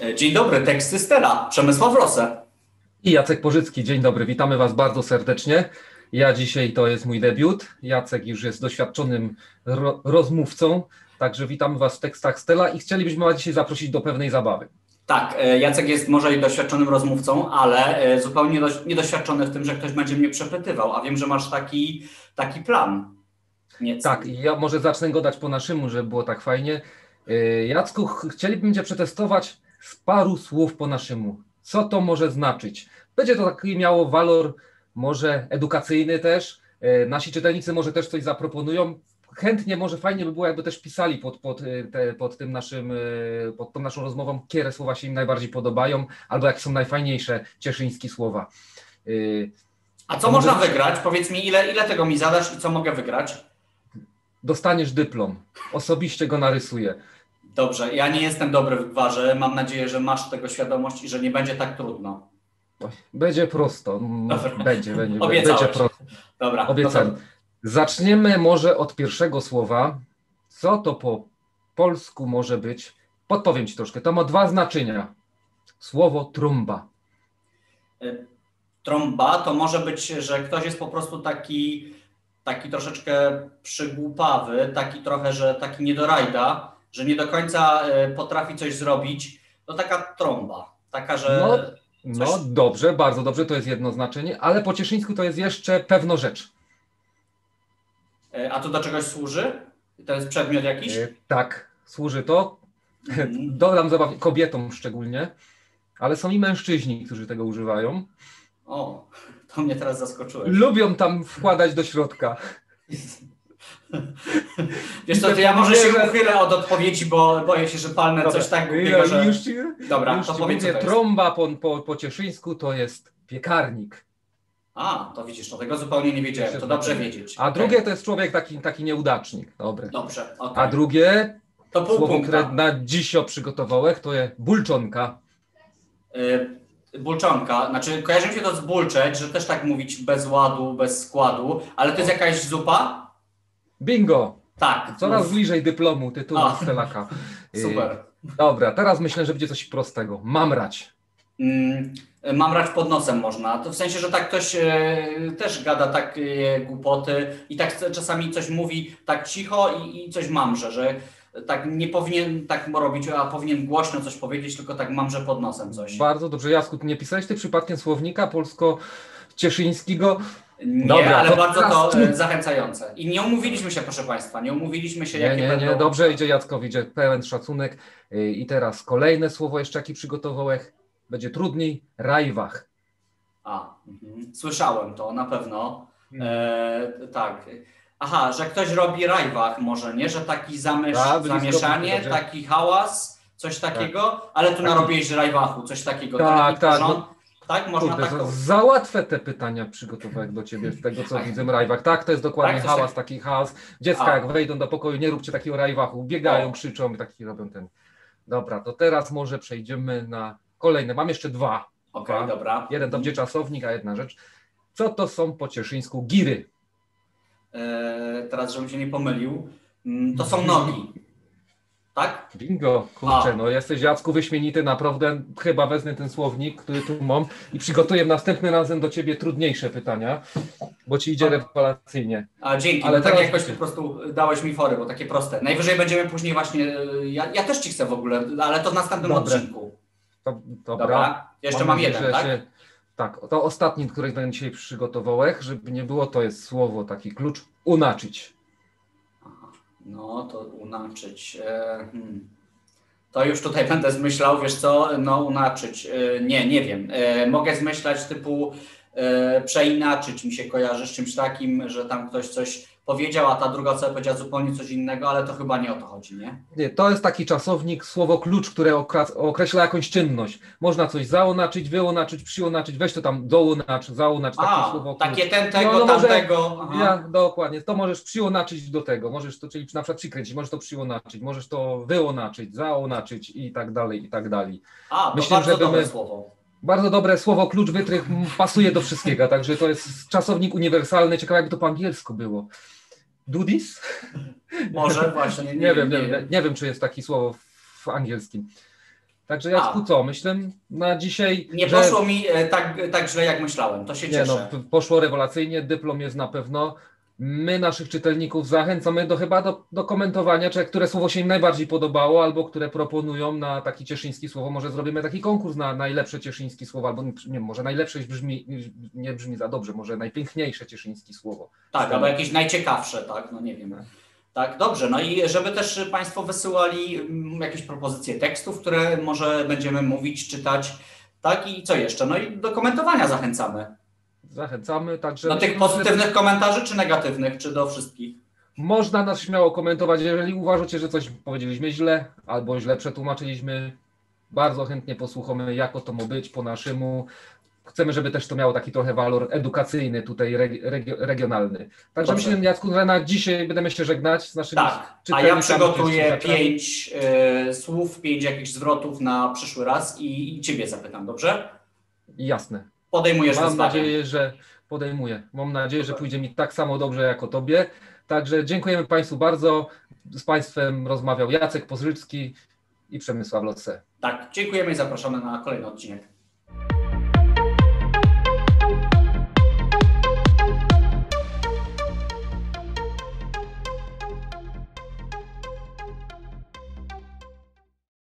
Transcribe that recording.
Dzień dobry, teksty Stella, Przemysław Rosę. I Jacek Pożycki, dzień dobry, witamy Was bardzo serdecznie. Ja dzisiaj to jest mój debiut, Jacek już jest doświadczonym rozmówcą, także witamy Was w tekstach Stella i chcielibyśmy Was dzisiaj zaprosić do pewnej zabawy. Tak, Jacek jest może i doświadczonym rozmówcą, ale zupełnie niedoświadczony w tym, że ktoś będzie mnie przepytywał, a wiem, że masz taki plan. Tak, i ja może zacznę go dać po naszemu, żeby było tak fajnie. Jacku, chcielibyśmy Cię przetestować z paru słów po naszemu. Co to może znaczyć? Będzie to taki miało walor może edukacyjny też. Nasi czytelnicy może też coś zaproponują. Chętnie, może fajnie by było, jakby też pisali pod tą naszą rozmową, które słowa się im najbardziej podobają, albo jakie są najfajniejsze cieszyńskie słowa. A co można wygrać? Powiedz mi, ile tego mi zadasz i co mogę wygrać? Dostaniesz dyplom. Osobiście go narysuję. Dobrze, ja nie jestem dobry w gwarze. Mam nadzieję, że masz tego świadomość i że nie będzie tak trudno. Będzie prosto. Będzie prosto. Dobra. Obiecam. Zaczniemy może od pierwszego słowa. Co to po polsku może być? Podpowiem Ci troszkę. To ma dwa znaczenia. Słowo trąba. Trąba to może być, że ktoś jest po prostu taki troszeczkę przygłupawy, taki trochę, że taki niedorajda, że nie do końca potrafi coś zrobić. To taka trąba. Taka, że... No dobrze, bardzo dobrze, to jest jedno znaczenie, ale po cieszyńsku to jest jeszcze pewno rzecz. A to do czegoś służy? To jest przedmiot jakiś? Tak, służy to. Dodam zabawnie, kobietom szczególnie, ale są i mężczyźni, którzy tego używają. O, to mnie teraz zaskoczyłeś. Lubią tam wkładać do środka. Wiesz co, to ja może się uchylę od odpowiedzi, bo boję się, że palnę coś tak głupiego, że... Dobra, to powiedz, co to jest. Trąba po cieszyńsku to jest piekarnik. A, to widzisz, no tego zupełnie nie wiedziałem, to dobrze wiedzieć. A drugie to jest człowiek taki nieudacznik. Dobrze, okej. A drugie, to pół słowo, punkta. które na dziś przygotowałem, to jest bulczonka. Bulczonka, znaczy kojarzy mi się to z bulczeć, że też tak mówić bez ładu, bez składu, ale to jest jakaś zupa? Bingo! Tak. Coraz bliżej dyplomu, tytułu Stelaka. Super. Dobra, teraz myślę, że będzie coś prostego. Mamrać. Mamrać pod nosem można. To w sensie, że tak ktoś też gada takie głupoty i tak czasami coś mówi tak cicho i coś mamrze, że tak nie powinien tak robić, a powinien głośno coś powiedzieć, tylko tak mamrze pod nosem coś. Bardzo dobrze. Jacku, ty nie pisałeś ty przypadkiem słownika polsko-cieszyńskiego? Nie, dobra, ale bardzo to zachęcające. I nie umówiliśmy się, proszę Państwa, nie umówiliśmy się, jakie będą... Nie, dobrze idzie Jackowi, idzie pełen szacunek. I teraz kolejne słowo jeszcze, jakie przygotowałeś. Będzie trudniej. Rajwach. Słyszałem to, na pewno. Tak. Aha, że ktoś robi rajwach może, nie? Że taki zamieszanie, taki hałas, coś takiego, ale tu narobiłeś rajwachu, coś takiego. Tak. Tak, można tak. Za łatwe te pytania przygotowałem do Ciebie, z tego co widzę, rajwach. Tak, to jest dokładnie hałas, taki hałas. Dziecka jak wejdą do pokoju, nie róbcie takiego rajwachu, biegają, krzyczą i taki robią ten. Dobra, to teraz może przejdziemy na kolejne. Mam jeszcze dwa. Okej, dobra. Jeden to będzie czasownik, a jedna rzecz. Co to są po cieszyńsku giry? Teraz, żebym się nie pomylił, to są nogi. Tak? Bingo, kurczę, no jesteś Jacku wyśmienity, naprawdę chyba wezmę ten słownik, który tu mam i przygotuję następnym razem do Ciebie trudniejsze pytania, bo Ci idzie rewelacyjnie. Dzięki, ale tak jakoś po prostu dałeś mi fory, bo takie proste. Najwyżej będziemy później właśnie, ja też Ci chcę w ogóle, ale to w następnym odcinku. Dobra. Jeszcze mam jeden, tak? Tak, to ostatni, który dzisiaj przygotowałem, żeby nie było, to jest słowo, taki klucz, unaczyć. No to unaczyć. To już tutaj będę zmyślał, wiesz co, unaczyć. Nie wiem. Mogę zmyślać typu przeinaczyć, mi się kojarzy z czymś takim, że tam ktoś coś powiedział, a ta druga osoba powiedziała zupełnie coś innego, ale to chyba nie o to chodzi, nie? Nie, to jest taki czasownik, słowo klucz, które określa jakąś czynność. Można coś zaonaczyć, wyonaczyć, przyonaczyć, weź to tam dołonacz, zaonacz, takie słowo klucz. Takie tego, tamtego. Dokładnie, to możesz przyonaczyć do tego, możesz to, czyli na przykład przykręcić, możesz to przyonaczyć, możesz to wyonaczyć, zaonaczyć i tak dalej, i tak dalej. Myślę, to bardzo dobre słowo. Bardzo dobre słowo, klucz, wytrych, pasuje do wszystkiego, także to jest czasownik uniwersalny, ciekawe jakby to po angielsku było. Do this? Może właśnie. Nie wiem, czy jest takie słowo w angielskim. Także Jacku, co? Myślę na dzisiaj, Nie że poszło mi tak źle, jak myślałem. To się nie, cieszę. no, poszło rewelacyjnie, dyplom jest na pewno. My naszych czytelników zachęcamy do komentowania, czy które słowo się im najbardziej podobało, albo które proponują na taki cieszyński słowo. Może zrobimy taki konkurs na najlepsze cieszyńskie słowo, albo nie, może najlepsze nie brzmi za dobrze, może najpiękniejsze cieszyńskie słowo. Tak, albo jakieś najciekawsze, tak? No nie wiem. Tak, dobrze. No i żeby też Państwo wysyłali jakieś propozycje tekstów, które może będziemy mówić, czytać. Tak, i co jeszcze? No i do komentowania zachęcamy. Zachęcamy, także... Do tych pozytywnych komentarzy, czy negatywnych, czy do wszystkich? Można nas śmiało komentować, jeżeli uważacie, że coś powiedzieliśmy źle, albo źle przetłumaczyliśmy. Bardzo chętnie posłuchamy, jak to ma być po naszemu. Chcemy, żeby też to miało taki trochę walor edukacyjny, tutaj regionalny. Także Dobrze. myślę, Jacku, że na dzisiaj będziemy się żegnać z naszymi Tak, a czytelnikami, ja przygotuję słuchaczami. 5 słów, 5 jakichś zwrotów na przyszły raz i Ciebie zapytam, dobrze? Jasne. Podejmujesz Mam wyzwanie. nadzieję, że podejmuję. Mam nadzieję, że pójdzie mi tak samo dobrze jak o Tobie. Także dziękujemy Państwu bardzo. Z Państwem rozmawiał Jacek Pozryczki i Przemysław Lotse. Tak, dziękujemy i zapraszamy na kolejny odcinek.